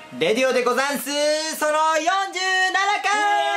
レディオでござんす。その47回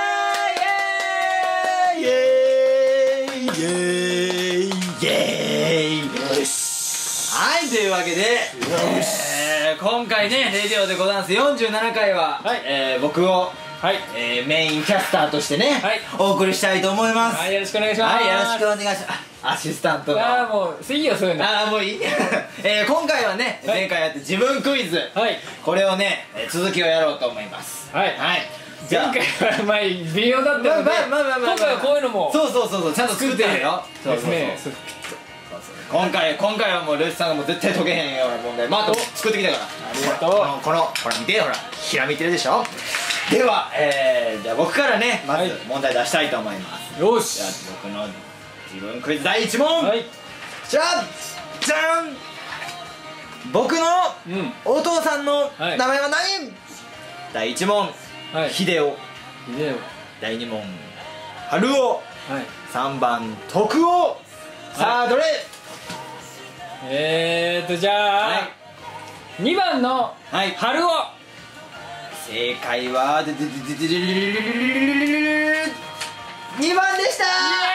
イエーイイエーイイエーイイエーイ。よし。はい、というわけで今回ね、レディオでござんす47回は、僕をメインキャスターとしてね、お送りしたいと思います。 はい、よろしくお願いします。 はい、よろしくお願いします。アシスタントの。 ああ、もういいよ、そういうの。 ああ、もういい。今回はね、前回やって自分クイズ、これをね、続きをやろうと思います。はい。 前回はまあ微妙だったので、今回はこういうのもそうちゃんと作ってるよ。 ですね。 今回はもうルースさんがもう絶対解けへんような問題まあ作ってきたから。 ありがとう。 ほら見て、ほらひらめいてるでしょ。ではじゃあ僕からね、まず問題出したいと思います。 よし。 じゃあ僕の自分クイズ第1問、じゃじゃん。僕のお父さんの名前は何？第1問秀夫、第2問春夫、3番徳夫。さあどれ？ じゃあ2番の春夫。 正解は2番でした。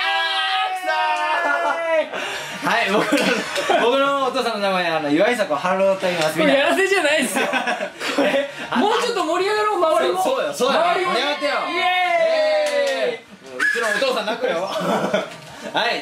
はい、僕のお父さんの名前岩井迫春夫と言います。 これやらせじゃないですよ。これもうちょっと盛り上がろう、周りも。 そうよ、盛り上がってよ。イエーイ。うちのお父さん泣くよ。はい、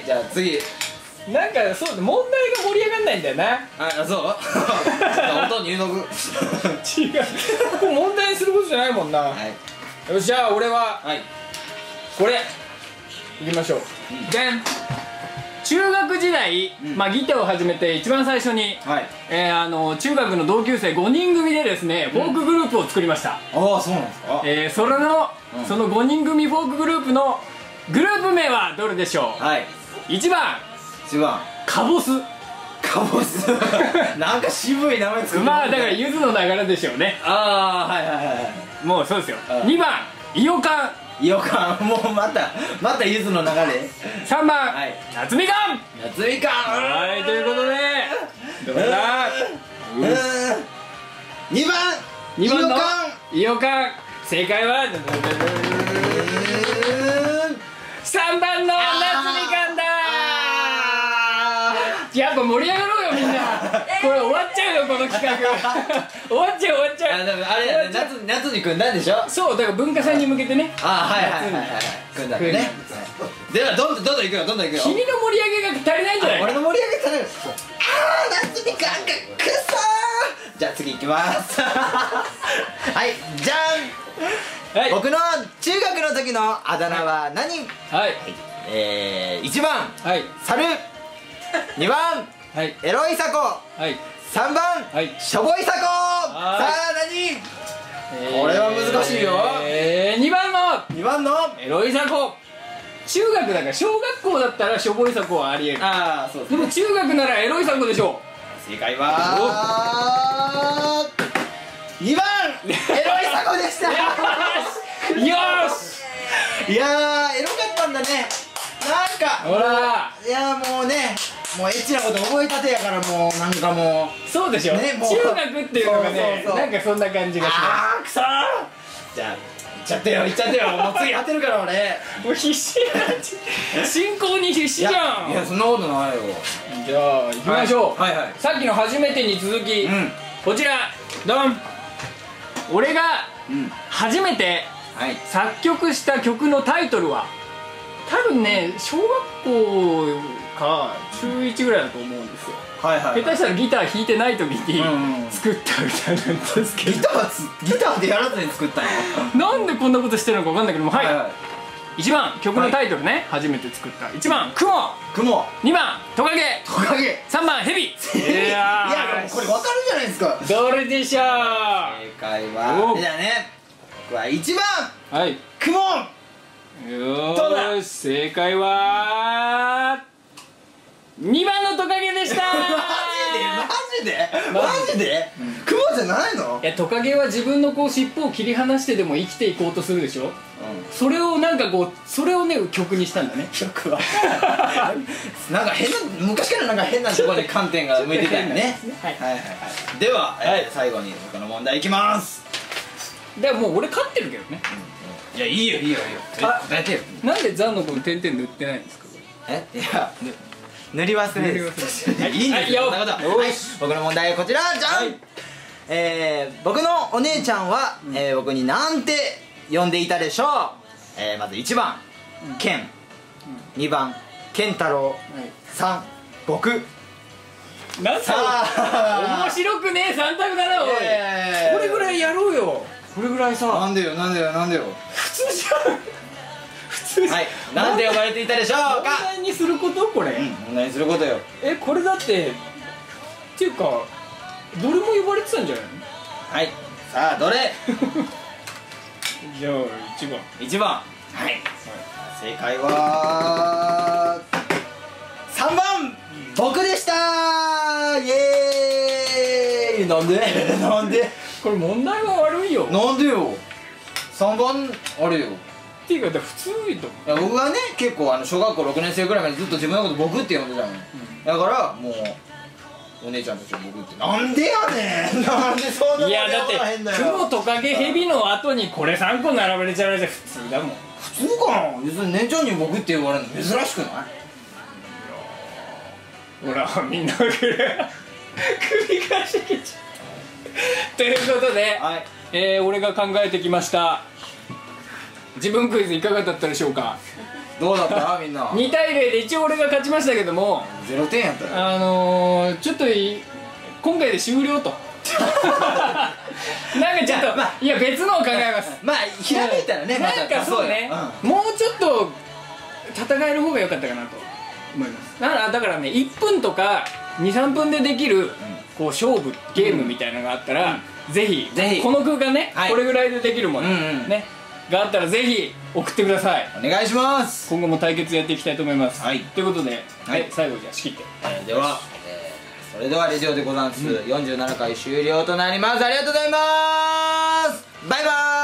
じゃあ次。 なんかそう、問題が盛り上がんないんだよな。 あ、そう？音入力。違う。 ここ問題にすることじゃないもんな。よし、じゃあ俺はこれいきましょう。でん。中学時代、まあギターを始めて一番最初に中学の同級生5人組でですね、フォークグループを作りました。 ああ、そうなんですか。 その5人組フォークグループのグループ名はどれでしょう？1番カボス。 なんか渋い名前作る。 まあだからゆずの流れでしょうね。 ああ、はいもうそうですよ。2番イヨカン。 もうまたゆずの流れ。 3番夏みかん。 はい、 ということでどれだ ？2番のイヨカン。正解は3番の夏みかんだ。やっぱ盛り上がろうよみんな。これ終わっちゃうよ、この企画。終わっちゃう。 あれ夏に組んだんでしょ。 そう、だから文化祭に向けてね。 組んだね。ではどんどんいくよ。君の盛り上げが足りないんじゃない？ 俺の盛り上げ足りない。夏みかんがくそー。じゃあ次いきます。はい、じゃん。僕の中学の時のあだ名は何？1番猿、2番エロいさこ、3番しょぼいさこ。さあ何？これは難しいよ。 2番のエロいさこ。中学だから、小学校だったらしょぼいさこはありえる。でも中学ならエロいさこでしょう。 正解は2番エロいさこでした。 よし。 いやー、エロかったんだね。なんかほら、 いやもうね、もうエッチなこと覚えたてやから、もうなんかもうそうでしょ。中学っていうのがね、なんかそんな感じがします。 くそー。じゃあいっちゃってよ。もう次当てるから俺。 もう必死や。進行に必死じゃん。 いや、そんなことないよ。 じゃあ行きましょう。さっきの初めてに続き、こちらドン。俺が初めて作曲した曲のタイトルは、多分ね、小学校か中1ぐらいだと思うんですよ。下手したらギター弾いてない時に作った歌なんですけど。ギターでやらずに作ったの？なんでこんなことしてるのか分かんないけども、1番曲のタイトルね、初めて作った。1番雲、2番トカゲ、3番ヘビ。いやこれ分かるじゃないですか。 どれでしょう？ 正解はじゃあね、僕は1番雲。 よーし、正解は2番のトカゲでした。 マジで雲じゃないの？ いや、トカゲは自分のこう尻尾を切り離してでも生きていこうとするでしょ。それをなんかこう、それをね曲にしたんだね。曲はなんか昔からなんか変なところで観点が向いてたよね。では最後に僕の問題いきます。 だからもう俺勝ってるけどね。 いやいいよいいよいいよ、答えてよ。 なんでザンの子の点々塗ってないんですか？ いや塗り忘れです。いやいいんですよ、そんなこと。はい、僕の問題はこちらじゃん。僕のお姉ちゃんは僕になんて呼んでいたでしょう。まず1番ケン、2番ケンタロウ、3僕。 なんだ面白くねえ3択だなおい。これぐらいやろうよ。これぐらいさ。 なんでよなんでよなんでよ。 普通じゃん。普通じゃん。 はい、なんで呼ばれていたでしょうか。 問題にすること？これ問題にすることよ。 これだってっていうかどれも呼ばれてたんじゃないの？ はい、さあどれ？ じゃあ1番。 1番。はい、正解は3番僕でした。イエーイ。なんでなんでこれ問題は悪いよ。 なんでよ。3番あれよ。 っていうか普通いいと思う。 いや僕はね結構小学校6年生ぐらいまでずっと自分のこと僕って呼んでたの、だからもうお姉ちゃんたちは僕ってなんでやねん。なんでそんな。 いやだって雲トカゲヘビの後にこれ3個並べれちゃうじゃ普通だもん。 普通かな。別に姉ちゃんに僕って呼ばれるの珍しくない？ ほらみんな首からしけちゃうということで、はい、俺が考えてきました自分クイズいかがだったでしょうか。 どうだったみんな。 2対0で一応俺が勝ちましたけども 0点やったよ。 ちょっと今回で終了となんかちょっといや別のを考えます。 まあひらめいたらね、 なんかそうね、もうちょっと戦える方が良かったかなと思います。だからね1分とか 2,3 分でできるこう勝負ゲームみたいなのがあったらぜひこの空間ねこれぐらいでできるものねがあったらぜひ送ってください。 お願いします。 今後も対決やっていきたいと思います。ということで最後じゃあ仕切ってではそれではレジオでございます。47回終了となります。ありがとうございます。バイバーイ。